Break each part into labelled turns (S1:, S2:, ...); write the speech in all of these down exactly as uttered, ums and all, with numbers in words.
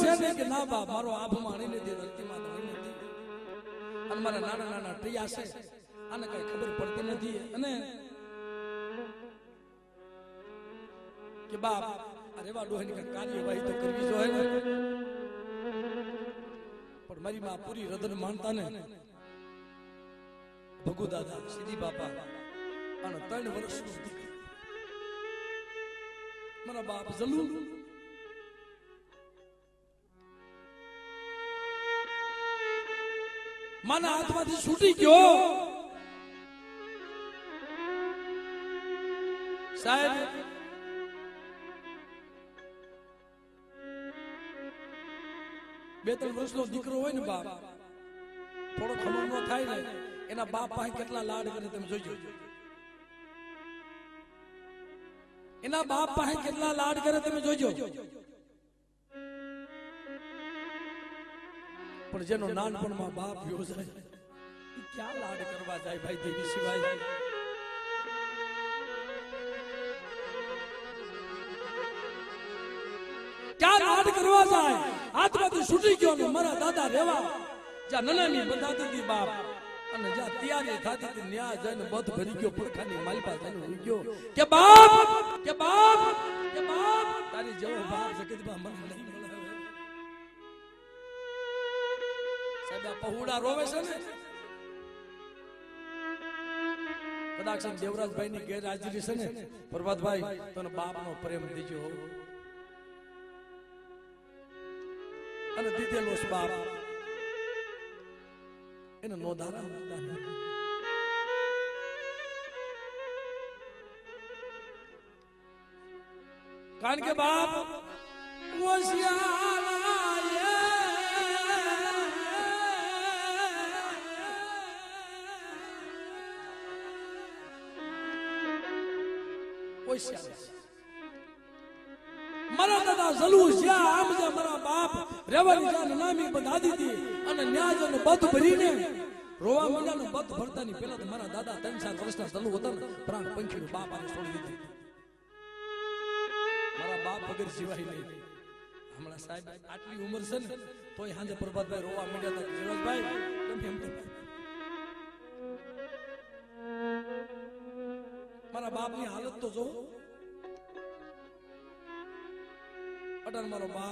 S1: છે ને કે ના બાપ મારો આભ માણી નથી ધરતી માં ધણી નથી અને મારા નાના નાના ટિયા છે આને કઈ ખબર પડતી નથી અને કે બાપ અરે વા ડોહની કઈ કાર્યવાહી તો કરવી જોઈએ ને પણ મારી માં પૂરી હૃદય માનતા ને ભગુ દાદા સીધી બાપા અને ત્રણ વર્ષનું દીકરી મારા બાપ જલુ માના હાથમાંથી છૂટી ગયો સાહેબ બે ત્રણ વર્ષનો દીકરો હોય ને બાપ થોડો ખબર ન થાય ને એના બાપ પાસે કેટલા લાડ કરે તમે જોજો એના બાપ પાસે કેટલા લાડ કરે તમે જોજો પણ જેનો નાનપણમાં બાપ ગયો જાય એ ક્યાં લાડ કરવા જાય ભાઈ દેવી સિવાય ક્યાં લાડ કરવા જાય હાથમાંથી છૂટી ગયો ને મારા દાદા રેવા જ્યાં નનાની બંધાતી હતી બાપ અને જ્યાં તૈયારી થતી હતી ન્યા જઈને બધ ભરી ગયો પડખાની માલપા જઈને ઉઈ ગયો કે બાપ કે બાપ કે બાપ તારી જેવો બાપ જગતમાં મને નહીં મળે સાહેબ પહોળા રોવે છે ને કદાચ દેવરાજભાઈ ની ગેરહાજરી છે ને પ્રભાતભાઈ તને બાપનો પ્રેમ દીજો અને દીધેલો બાપ એને નો દાદા કારણ કે બાપ મારા દાદા જલુ જ્યાં આમ જે મારા બાપ રેવાની જાન નામી બંધાદી હતી અને ન્યાજ અને બધ ભરીને રોવા માંડ્યાનું બધ ભરતાની પહેલા તો મારા દાદા ત્રણ ચાર વર્ષના જલુ હતા ને પ્રાણ પંખીનું બાપ આને છોડી દીધી મારા બાપ વગર જીવાય નહીં હમણાં સાહેબ આટલી ઉંમર છે ને તોય હાંજે પ્રભાતભાઈ રોવા માંડ્યા હતા જીવનભાઈ કેમ એમ મારા બાપની હાલત તો જો અટન મારો બાપ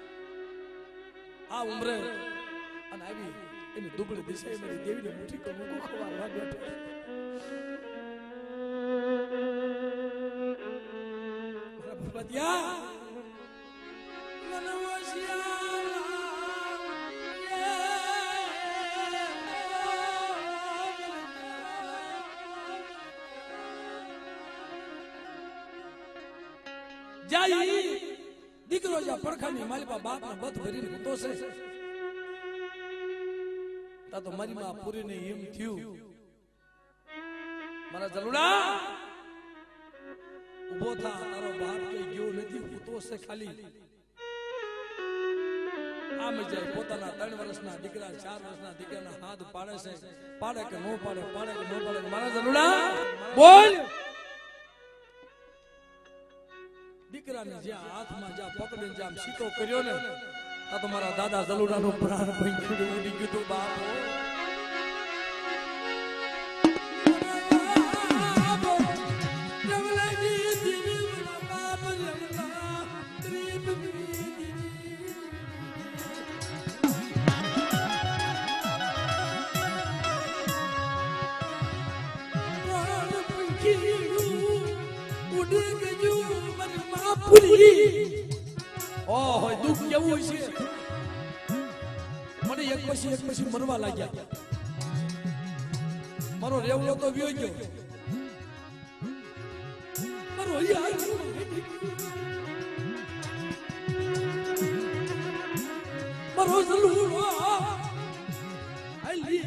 S1: આ ઉંમરે અને આવી એની દુબળી દિશાએ મારી દેવીને મુઠ્ઠી કરી મૂકો ખવારવા બેઠો મારા ભગવતિયા જાય દીકરો જ્યાં પડખાની માલિપા બાપ ને બધ ભરીને ઊતો છે તા તો મારી માં પૂરીને એમ થયું મારા જલુડા ઉભો થા તારો બાપ કઈ ગયો નથી ઊતો છે ખાલી આમ જાય પોતાના ત્રણ વર્ષના દીકરા ચાર વર્ષના દીકરાના હાથ પાડે છે પાડે કે નો પાડે પાડે કે નો પાડે મારા જલુડા બોલ દીકરાને જ્યાં હાથમાં જ્યાં પકડીને જ્યાં સીતો કર્યો ને આ તો મારા દાદા જલુડાનો પ્રાણ પંખી ઉડી ગયું તું બાપો ઓહો દુઃખ કેવું છે મને એક પછી એક પછી મરવા લાગ્યા મારો રેવલો તો વ્યો ગયો મારો યાર મારો જલુડો આલી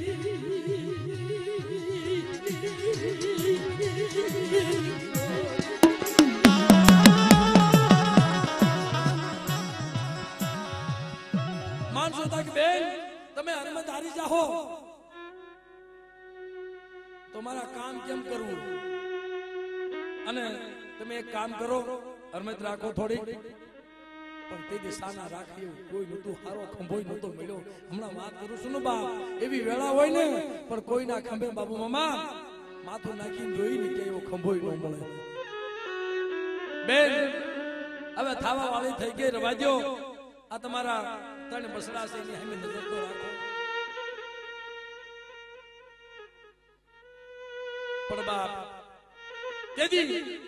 S1: માનસો તક બેન તમે હરમત હારી જાહો તો મારા કામ કેમ કરવું અને તમે એક કામ કરો હરમત રાખો થોડી પણ તે દિશાના રાખી કોઈ નતું હારો ખંભોય નતો મળ્યો હમણાં વાત કરું છું ને બાપ એવી વેળા હોય ને પણ કોઈના ખંભે બાબુ મામા માથું નાખીને જોઈ ને કે એવો ખંભોય ન મળે બેન હવે થાવા વાળી થઈ ગઈ રવાજો આ તમારા ત્રણ બસડા છે એની સામે નજર તો રાખો પણ બાપ કેદી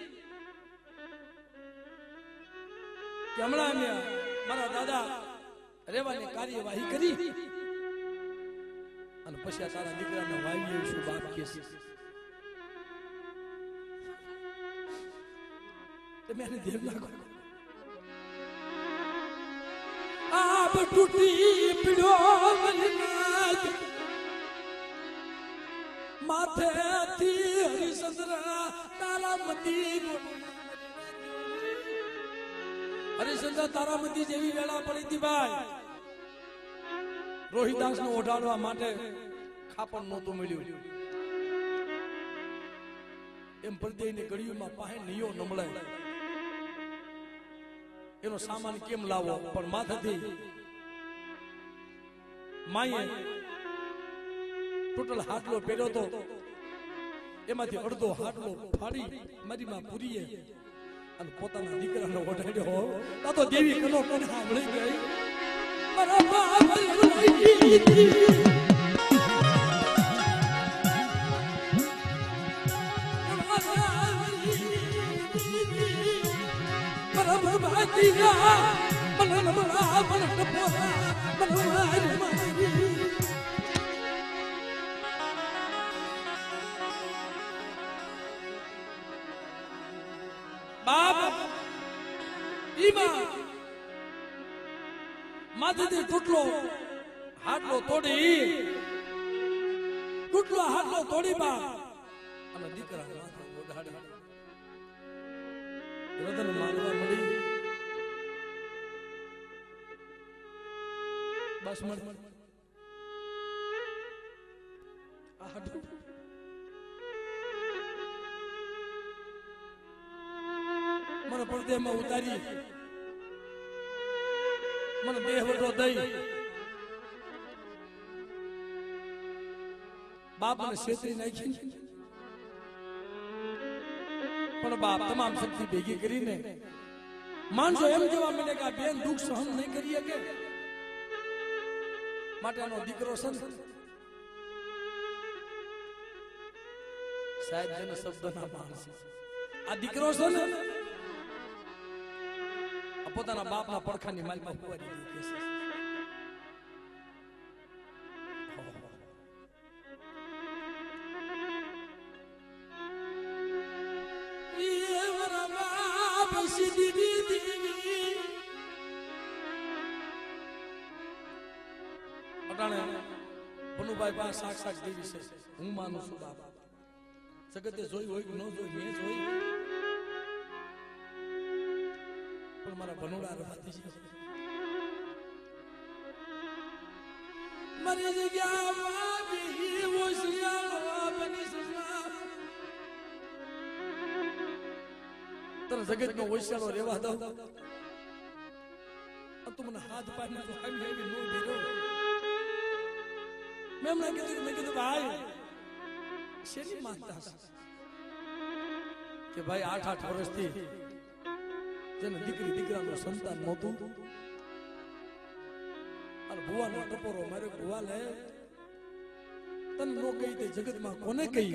S1: કે હમણાં અમે મારા દાદા રેવાની કાર્યવાહી કરી અને પછી તારા દીકરાને વાવી શું બાપ કે છે તમે એને દેવ નાખો આપ તૂટી પીડ્યો મલનાજ માથેથી હરિચંદ્ર તારામતી હરિચંદ્ર તારામતી જેવી વેળા પડી હતી ભાઈ રોહિદાસ ને ઓઢાડવા માટે ખાપણ નહોતું મળ્યું એમ પ્રદેય ની ગળીઓમાં પાહે નિયો ન મળે એનો સામાન કેમ લાવો પણ માથેથી માએ ટોટલ હાટલો પહેર્યો તો એમાંથી અડધો હાટલો ફાડી મારી માં પૂરીએ અને પોતાના દીકરાને ઓઢાડ્યો આ તો દેવી કનો કોને સાંભળી ગઈ મારા બાપ બાપ ઈમાં માથેથી તૂટલો હાટલો તોડી તૂટલો હાટલો તોડી બાપ અને દીકરા માથે ઓઢાડ્યો રતન માનવા મળી બસ મળ આ હાટલો મને પડદેમાં ઉતારી મને દેહ વટો દઈ બાપ મને છેતરી નાખી પણ બાપ તમામ શક્તિ ભેગી કરીને માણસો એમ કેવા મળે કે આ બેન દુઃખ સહન નહીં કરી શકે માટે આનો દીકરો છે સાહેબ જેને શબ્દના માણસ આ દીકરો છે ને પોતાના બાપના પડખાની માલમાં ફુવારી દીધી છે અટાણે ભનુભાઈ પાસે સાક્ષાત દેવી છે હું માનું છું બાપ જગતે જોઈ હોય ન જોઈ મેં જોઈ પણ મારા ભનુડા રવાતી છે મારી જગ્યામાં બી ઓશિયાળો બની સસરા તને જગતનો ઓશિયાળો રહેવા દઉં તું મને હાથ પાડીને તો આવી આવી નો ભેરો મેં એમને કીધું મેં કીધું ભાઈ શેની માનતા કે ભાઈ આઠ આઠ વર્ષથી જેને દીકરી દીકરાનું સંતાન નહોતું અને ભુવાનો ટપોરો મારે ભુવા લે તને નો કહી તે જગતમાં કોને કહી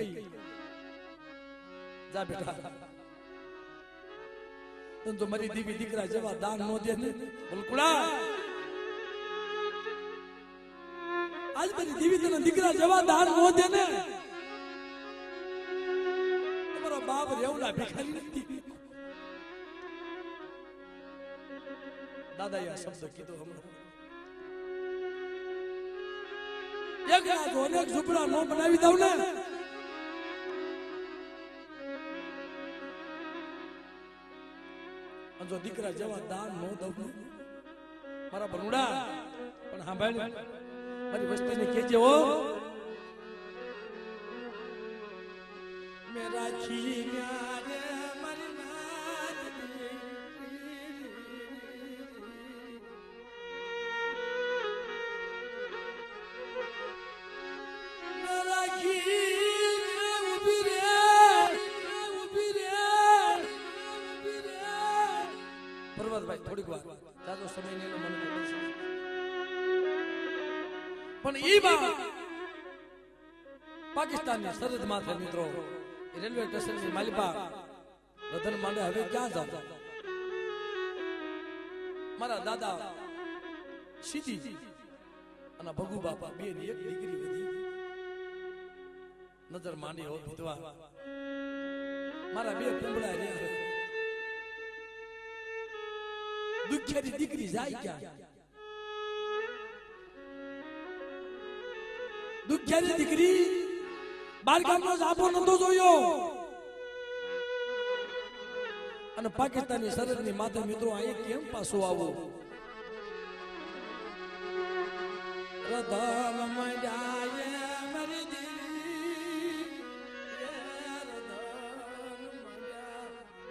S1: જા બેટા તને તો મારી દીવી દીકરા જેવા દાન નો દે ને બલકુડા આજ મારી દીવી તને દીકરા જેવા દાન નો દે ને તમારો બાપ રેવલા ભિખારી નથી દાદા આ શબ્દ કીધો હમણાં એક રાત અનેક ઝૂંપડા નો બનાવી દઉં ને જો દીકરા જેવા દાન નો દઉં મારા ભનુડા પણ સાંભળ મારી વસ્તીને કહેજે હો મે રાખી ન્યારે મારી નાદ પણ ઈ બા પાકિસ્તાનની સરહદ માથે મિત્રો રેલવે સ્ટેશનની માલિપા રતન માંડે હવે ક્યાં જાવ મારા દાદા સીધી અને ભગુ બાપા બે ની એક દીકરી વધી નજર માંડી હો વિધવા મારા બે કુંબડા રહ્યા દુખેરી દીકરી જાય ક્યાં દુખેરી દીકરી બાર ગામનો જાપો નતો જોયો અને પાકિસ્તાનની સરહદની માથે મિત્રો અહીં કેમ પાછો આવો રતન મંડાયે મારી દીકરી રતન મંડા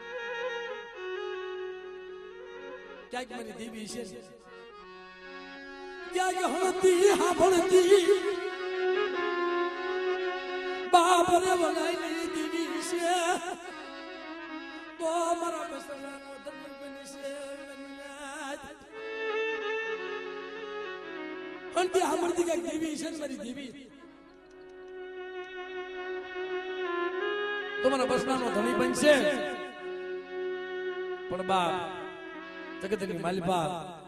S1: ક્યાંક મારી દેવી છે ક્યાંક હળતી હા ભળતી બાબરે વગાઈ દીવી છે તો મારા બસરાનો ધર્મ બની છે હળતી હા ભળતી ક્યાંક દેવી છે મારી દેવી તો મારા બસરાનો ધણી બનશે પણ બાપ જગતની માલિપા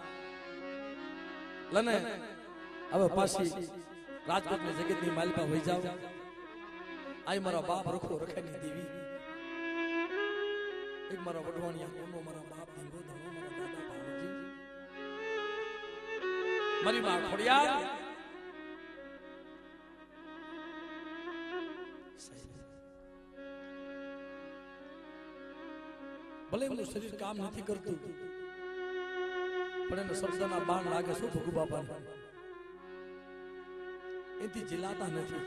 S1: લને હવે પાછી રાજકોટની જગતની માલિપા વહી જાવ આય મારા બાપ રખો રખાની દેવી એક મારા વડવાણિયા કોનો મારા બાપ દીવો ધણો મારા દાદા ભાવજી મારી માં ખોડિયાર ભલે એનું શરીર કામ નથી કરતું પણ એનો શબ્દના બાણ લાગે શું ભગુ બાપા એથી જીલાતા નથી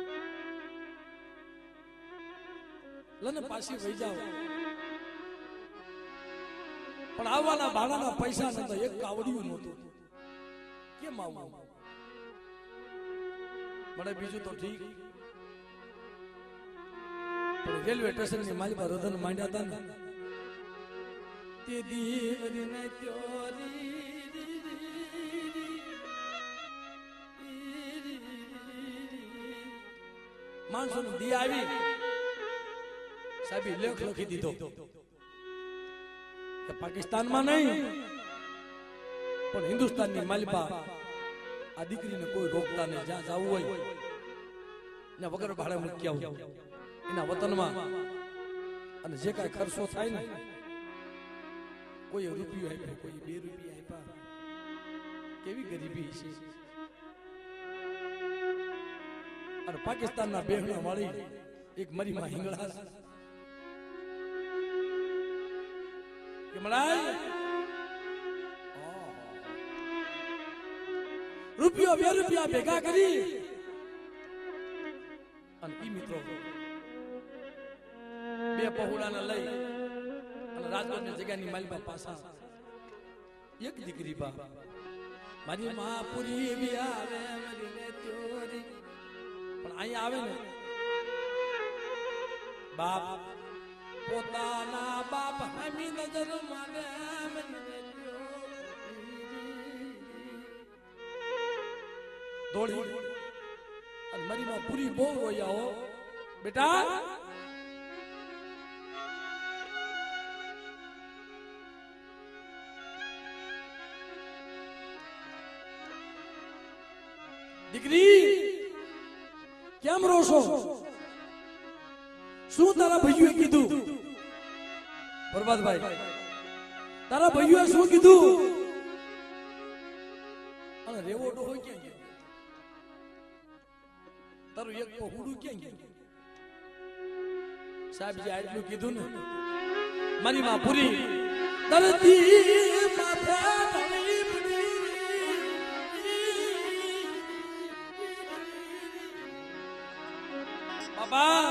S1: લને પાછી વહી જાવ પણ આવવાના ભાડાના પૈસા નતા એક કાવડિયું નહોતું કેમ આવું મને બીજું તો ઠીક પણ રેલવે સ્ટેશનની માલિકા રતન માંડ્યા હતા ને તે દીવને ત્યોરી માણસો નું દી આવી સાહેબ લેખ લખી દીધો કે પાકિસ્તાનમાં નહીં પણ હિન્દુસ્તાનની માલિપા આ દીકરીને કોઈ રોકતા નહીં જ્યાં જવું હોય ને વગર ભાડે મૂકી આવું એના વતનમાં અને જે કાંઈ ખર્ચો થાય ને કોઈ રૂપિયો આપ્યો કોઈ બે રૂપિયા આપ્યા કેવી ગરીબી છે અને પાકિસ્તાનના બેહણા વાળી એક મરી માં હિંગળા કે મળાય રૂપિયો બે રૂપિયા ભેગા કરી અને ઈ મિત્રો બે પહોળાને લઈ અને રાજકોટની જગ્યાની માલિકા પાસા એક દીકરી બા મારી મહાપુરી એવી આવે મરીને ત્યોરી પણ અહીંયા આવે ને બાપ પોતાના બાપ હમી નજર માને દોડી અને મારી માં પૂરી બહુ રોયા હો બેટા દીકરી કેમ રોશો શું તારા ભાઈઓએ કીધું બરબાદભાઈ તારા ભાઈઓએ શું કીધું અને રેવોડો હોય ક્યાં ગયો તારું એક પહોળું ક્યાં ગયું સાહેબજી આટલું કીધું ને મારી માં પૂરી દર્દી માથે ઢળી પડી બાબા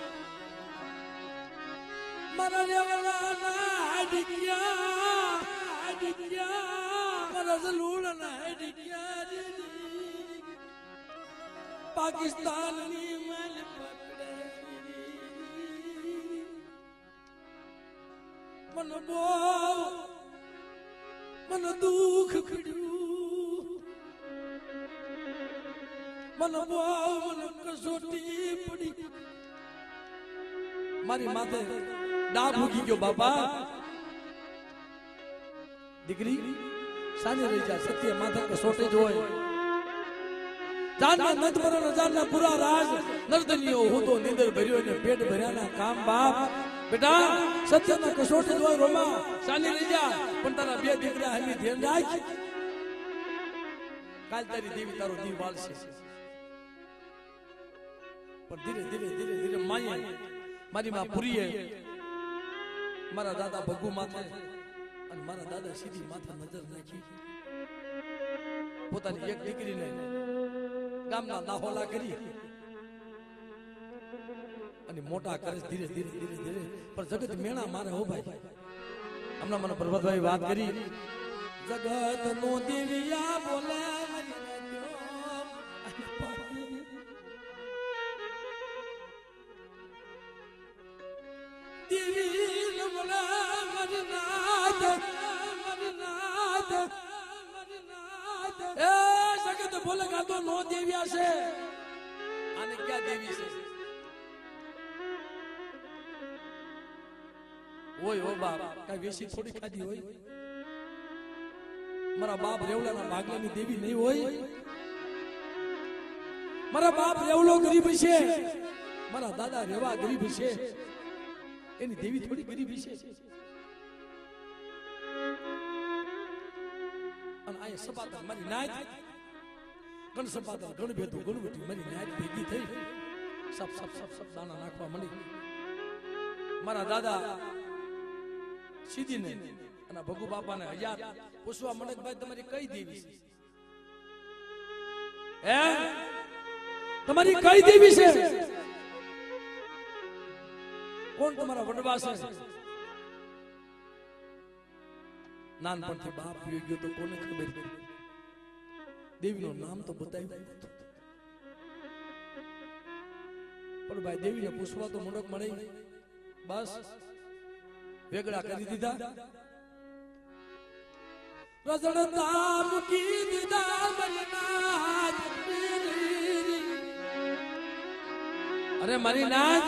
S1: મારા રેવલા ના ડિગ્યા ડિગ્યા મારા જલૂલ ના ડિગ્યા પાકિસ્તાનની મલ પકડે મન બો મન દુખ ખડ્યું मन बोव मन कसोटी पड़ी मारी माथे डाब उगी गयो बापा દીકરી સાને રહી જા સત્ય માથા કસોટે જ હોય જાનના નદ મરણ જાનના પૂરા રાજ નર્દનીઓ હોતો નિંદર ભર્યો ને પેટ ભર્યાના કામ બાપ બેટા સત્યના કસોટે જ હોય રોમા સાને રહી જા પણ તારા બે દીકરા હમી ધ્યાન રાખ કાલ તારી દેવી તારો દીવ વાળશે પણ ધીરે ધીરે ધીરે ધીરે માયા મારી માં પુરીએ મારા દાદા ભગુ માથે અને મારા દાદા સીધી માથા નજર નાખી પોતાની એક દીકરીને ગામના દાહોલા કરી અને મોટા કરે ધીરે ધીરે ધીરે ધીરે પણ જગત મેણા મારે હો ભાઈ હમણાં મને પ્રભાતભાઈ વાત કરી જગત નો દેવિયા બોલે बोले का तो नो देविया से आने क्या देवी से ओय ओ बाप का वेसी थोड़ी खादी होय मारा बाप रेवला ना भागलानी देवी नहीं होय मारा बाप रेवलो गरीब છે મારા દાદા રેવા ગરીબ છે એની દેવી થોડી ગરીબ છે અને આ સપાતર મારી નાય ગણ સપાતર ગણ ભેદું ગણ બેઠું મારી નાય ભેગી થઈ સબ સબ સબ સબ દાણા નાખવા મળી મારા દાદા સીધીને અને ભગુ બાપાને હજાર પૂછવા મળે ભાઈ તમારી કઈ દેવી છે હે તમારી કઈ દેવી છે કોણ તમારા વડવા છે નાનપણથી બાપ પી ગયો તો કોને ખબર દેવીનું નામ તો બતાવ્યું પણ ભાઈ દેવીને પૂછવા તો મોડક મળે બસ વેગળા કરી દીધા રજણતા મૂકી દીધા મનના અરે મારી નાથ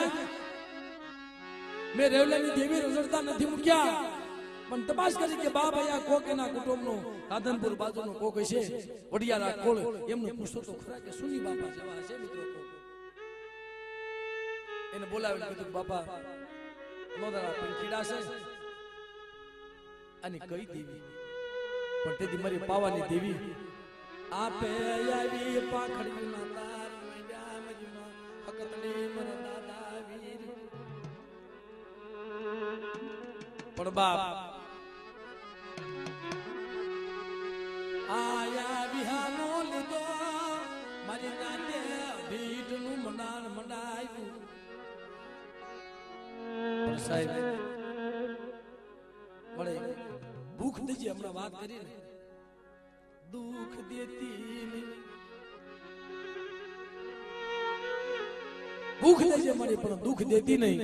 S1: મેં રેવલાની દેવી રજણતા નથી મૂક્યા પણ તપાસ કરી કે બાપ આયા કોકેના કુટુંબનો રાધનપુર બાજુનો કોક છે વડિયારા કોળ એમને પૂછો તો ખરા કે સુની બાપા જેવા છે મિત્રો એને બોલાવીને કીધું બાપા નોદરા પંખીડા છે અને કઈ દેવી પણ તેથી મારી પાવાની દેવી આપે આવી પાખડીના તાર મેડા મજમા હકતડી મરા દાદા વીર પણ બાપ આયા વિહાનો લીધો મારી નાતે ભીડનું મંડાણ મંડાયું પણ સાહેબ મળે ભૂખ દેજી હમણાં વાત કરી ને દુઃખ દેતી ભૂખ દેજે મળે પણ દુઃખ દેતી નહીં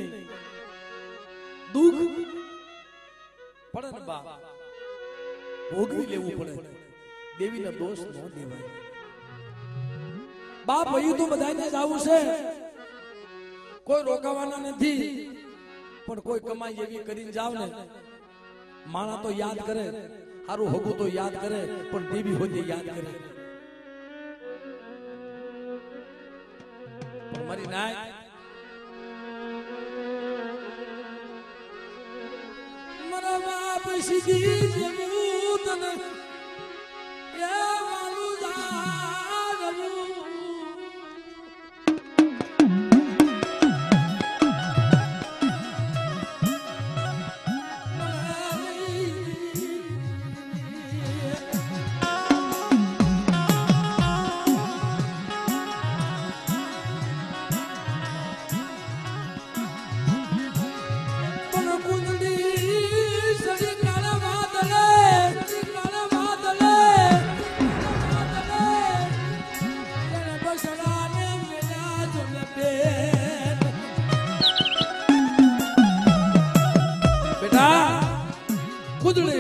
S1: દુઃખ પડે ને બાપ ભોગવી લેવું પડે દેવીનો દોષ ન દેવાય બાપ વયું તો બધાને જ આવું છે કોઈ રોકાવાના નથી પણ કોઈ કમાઈ એવી કરીને જાવ ને માણા તો યાદ કરે હારું હોગું તો યાદ કરે પણ દેવી હોય યાદ કરે પણ મારી નાય મારા બાપ સીધી જેવું તને એ મારું જાગવું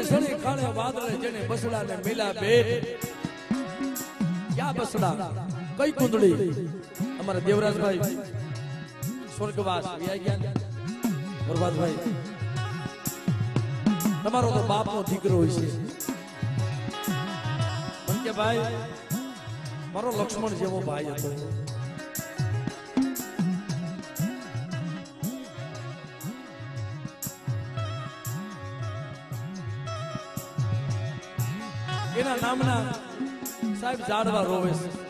S1: બસડા ને મિલા બેટ ક્યાં બસડા કઈ કુંડળી અમારા દેવરાજભાઈ સ્વર્ગવાસ વ્યાઈ ગયા પ્રભાતભાઈ તમારો તો બાપનો દીકરો હોય છે પણ કે ભાઈ મારો લક્ષ્મણ જેવો ભાઈ હતો એના નામના સાહેબ ઝાડવા રોવે છે